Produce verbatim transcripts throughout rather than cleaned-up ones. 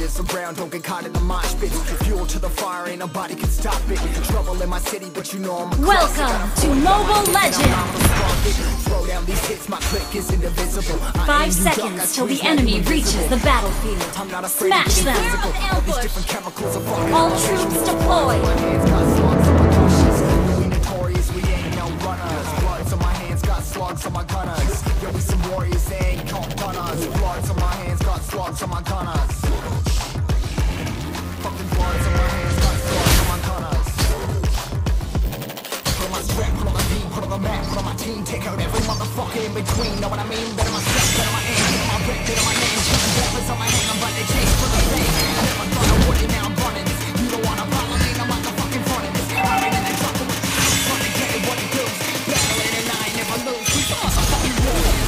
Warriors around, don't get caught in the mosh pit. Fuel to the fire, ain't nobody can stop it. Trouble in my city, but you know I'm a Welcome to Mobile Legends! Throw down these hits, my click is indivisible. Five seconds till the enemy reaches the battlefield. Smash them! All troops deployed! Slugs on my gunners. Yo, we some warriors, they ain't caught gunners. Bloods on my hands, got slugs on my gunners. Fucking bloods on my hands, got slugs on my gunners. Put on my strap, put on my beat, put on the map, put on my team. Take out every motherfucker in between. Know what I mean? Better myself, better my aim, better my rep, better my name. Shooting rappers on my hand, I'm about to chase for the fame. I never thought I would it, now I'm running this. You don't wanna follow me, I'm like the fucking front of this. I'm in the truck with the front to get it, what it does. Battling and I never lose. We some motherfucking warriors.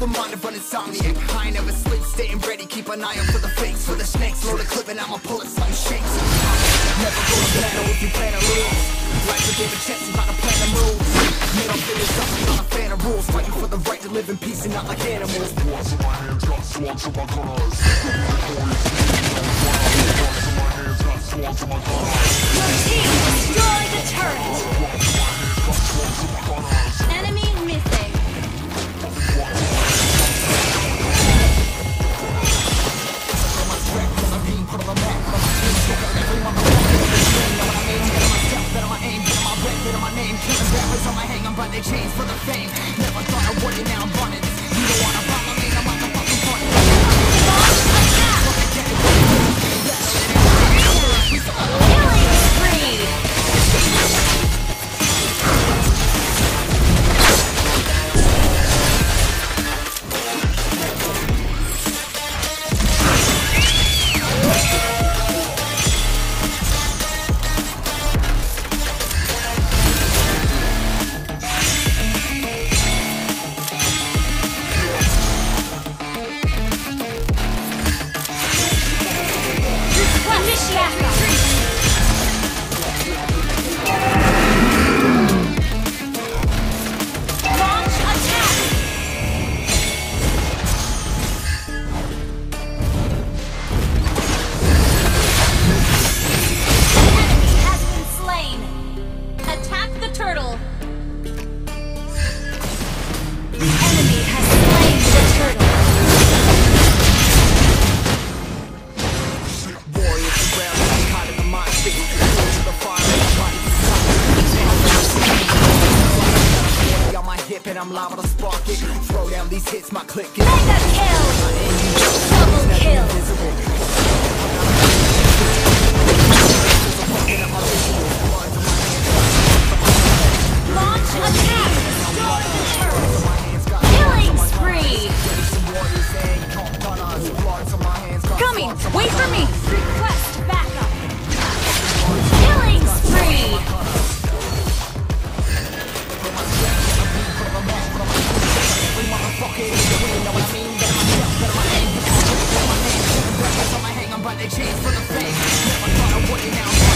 the mind of an insomniac. I ain't never sleep, staying ready, keep an eye out for the fakes. For the snakes, load a clip and I'ma pull it, something shakes. Never go to battle if you plan to lose. Life will give a chance, you gotta plan to move. Middle fingers up, I'm not a fan of rules. Fighting for the right to live in peace and not like animals. Swords in my hands, got swords in my gunners. Swords in my gunners. Your team destroyed the turret. Enemy missing. On my hang, I'm by their chains for the fame. Never thought I would, now I'm running. You don't wanna follow me, I'm out the fucking front. Killing spree. I'm liable to spark it. Throw down these hits, my click is mega kill. Double kill. Launch attack. Destroy the turret. Killing spree. Coming. Wait for me. Request backup. Killing spree. They changed for the fame. Never thought I would, now I'm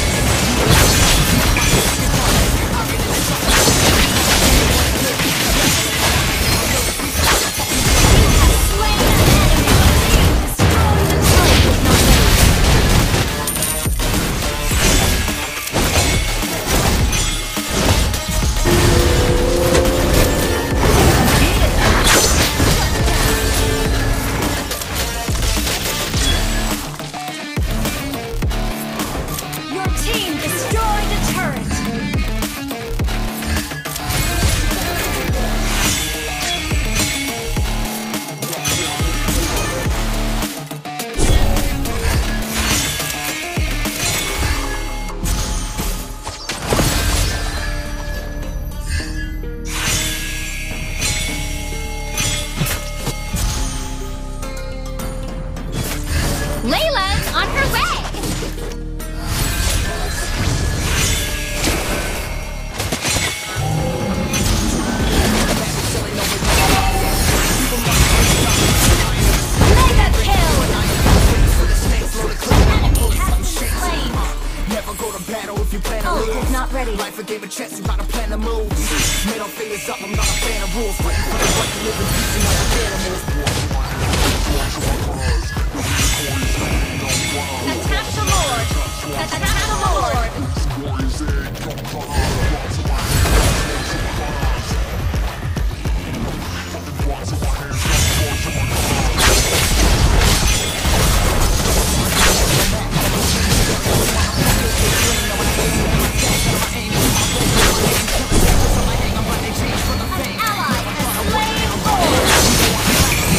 Layla's on her way! Mega kill! Enemy has been slain! never go to battle if you plan to Oh, lose. it's not ready. Life a game of chess, you gotta plan to move. Middle fingers up, I'm not a fan of rules. Fighting for the right to live in peace and not like animals. Attack the Lord! Attack the Lord! An ally has slain Lord!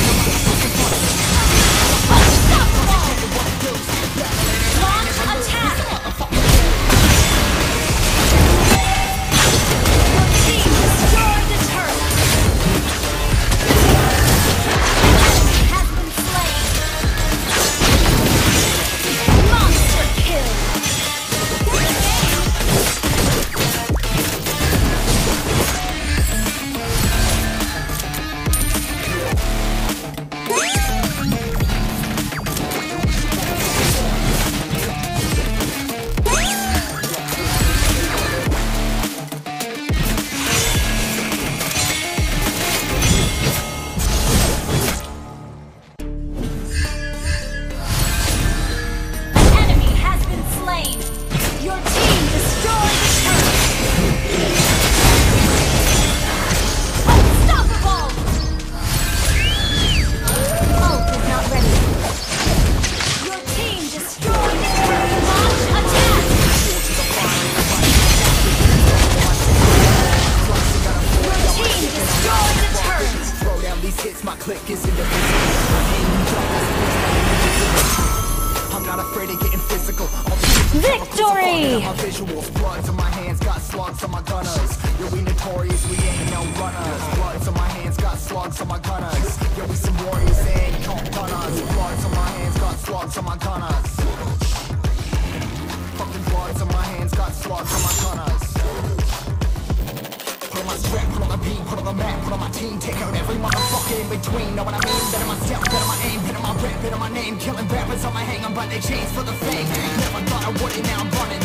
slugs on my gunners. Yeah, we notorious, we ain't no runners. Bloods on my hands, got slugs on my gunners. Yeah, we some warriors, they ain't called gunners. Bloods on my hands, got slugs on my gunners. Fucking bloods on my hands, got slugs on my gunners. Put on my strap, put on the beat, put on the map, put on my team. Take out every motherfucker in between. Know what I mean? Better myself, better my aim, better my rap, better my name. Killing rappers on my hang, I'm by their chains for the fame. Never thought I would it, now I'm running.